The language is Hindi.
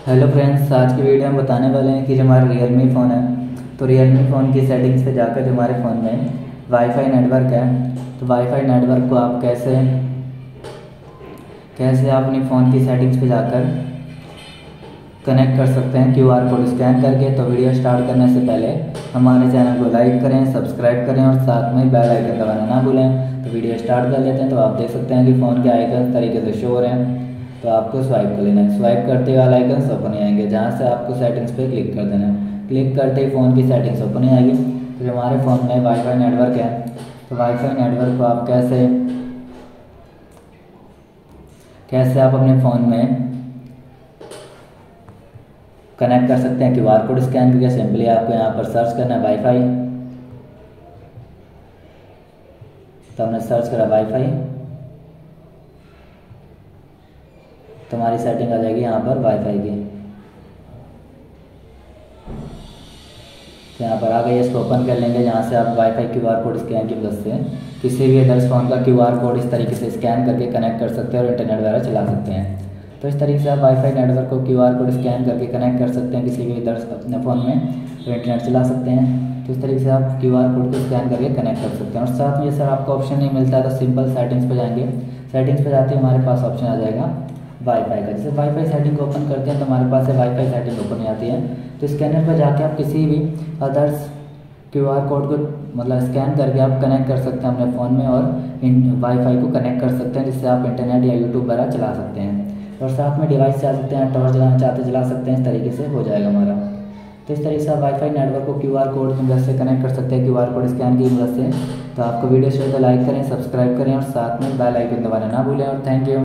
हेलो फ्रेंड्स, आज की वीडियो में बताने वाले हैं कि जो हमारा रियलमी फ़ोन है तो रियलमी फ़ोन की सेटिंग्स पे जाकर जो हमारे फ़ोन में वाईफाई नेटवर्क है तो वाईफाई नेटवर्क को आप कैसे कैसे आप अपनी फ़ोन की सेटिंग्स पे जाकर कनेक्ट कर सकते हैं क्यूआर कोड स्कैन करके। तो वीडियो स्टार्ट करने से पहले हमारे चैनल को लाइक करें, सब्सक्राइब करें और साथ में बेल आइकन दबाना ना भूलें। तो वीडियो स्टार्ट कर लेते हैं। तो आप देख सकते हैं कि फ़ोन के आइकन तरीके से शो हो रहे हैं। तो आपको स्वाइप कर लेना है। स्वाइप करते ही वाला आइकन ओपन ही आएंगे, जहाँ से आपको सेटिंग्स पे क्लिक कर देना है। क्लिक करते ही फ़ोन की सेटिंग्स ओपन ही आएगी। तो जो हमारे फ़ोन में वाईफाई नेटवर्क है तो वाईफाई नेटवर्क को आप कैसे आप अपने फ़ोन में कनेक्ट कर सकते हैं क्यूआर कोड स्कैन करके। सिंपली आपको यहाँ पर सर्च करना है वाईफाई। तो हमने सर्च करा वाईफाई, तो हमारी सेटिंग आ जाएगी यहाँ पर वाईफाई की। तो यहाँ पर आ गई, इसको ओपन कर लेंगे, जहाँ से आप वाईफाई क्यूआर कोड स्कैन की मदद से किसी भी अदर्स फ़ोन का क्यूआर कोड इस तरीके से स्कैन करके कनेक्ट कर सकते हैं और इंटरनेट वगैरह चला सकते हैं। तो इस तरीके से आप वाईफाई नेटवर्क को क्यूआर कोड स्कैन करके कनेक्ट कर सकते हैं किसी भी अदर्स अपने फ़ोन में और इंटरनेट चला सकते हैं। तो इस तरीके से आप क्यूआर कोड को स्कैन करके कनेक्ट कर सकते हैं। और साथ में ये सर आपको ऑप्शन नहीं मिलता है तो सिंपल सेटिंग्स पर जाएंगे। सेटिंग्स पर जाते ही हमारे पास ऑप्शन आ जाएगा वाईफाई का। जैसे वाईफाई सेटिंग को ओपन करते हैं तो हमारे पास वाईफाई सेटिंग ओपन हो जाती है। तो स्कैनर पर जाके आप किसी भी अदर्स क्यूआर कोड को मतलब स्कैन करके आप कनेक्ट कर सकते हैं अपने फ़ोन में और वाईफाई को कनेक्ट कर सकते हैं, जिससे आप इंटरनेट या यूट्यूब वगैरह चला सकते हैं। और साथ में डिवाइस चला सकते हैं, टॉर्च चलाना चाहते चला सकते हैं। इस तरीके से हो जाएगा हमारा। तो इस तरीके से आप वाईफाई नेटवर्क को क्यूआर कोड की मदद से कनेक्ट कर सकते हैं, क्यूआर कोड स्कैन की मदद से। तो आपको वीडियो चाहिए तो लाइक करें, सब्सक्राइब करें और साथ में बेल आइकन दबाना ना भूलें। और थैंक यू।